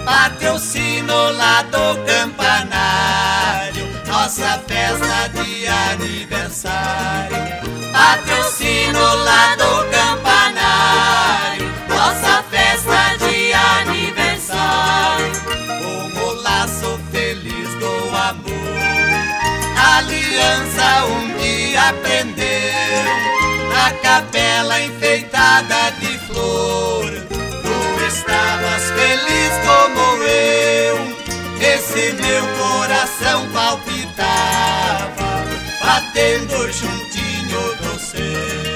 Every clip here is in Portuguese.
Bateu o sino lá do campanário, nossa festa de aniversário. Bateu o sino lá do campanário, nossa festa de aniversário. Com o laço feliz do amor, a aliança um dia prendeu na capela enfeitada de flor. Tu estavas feliz como eu, esse meu coração palpitava, batendo juntinho do seu.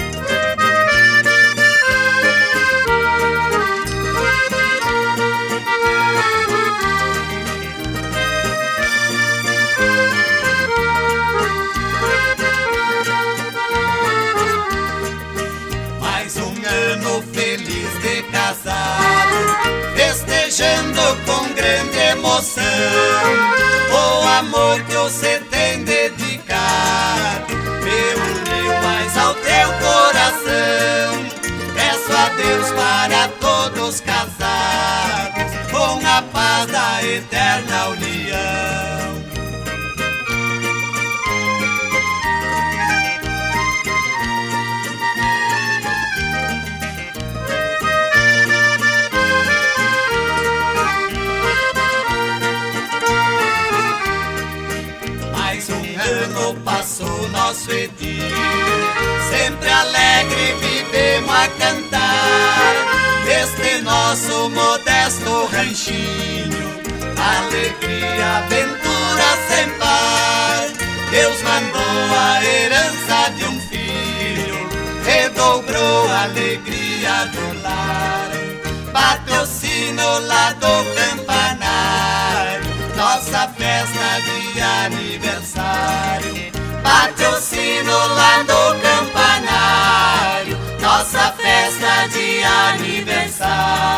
Mais um ano feliz de casado, festejando com grande emoção o amor que você tem dedicado. Me uniu mais ao teu coração, peço a Deus para todos casados, com a paz da eterna união. Ano passou nosso edil, sempre alegre vivemos a cantar, neste nosso modesto ranchinho, alegria, aventura sem par. Deus mandou a herança de um filho, redobrou a alegria do lar. Bateu o sino lá do campanário, nossa festa de aniversário. Bateu o sino lá do campanário, nossa festa de aniversário.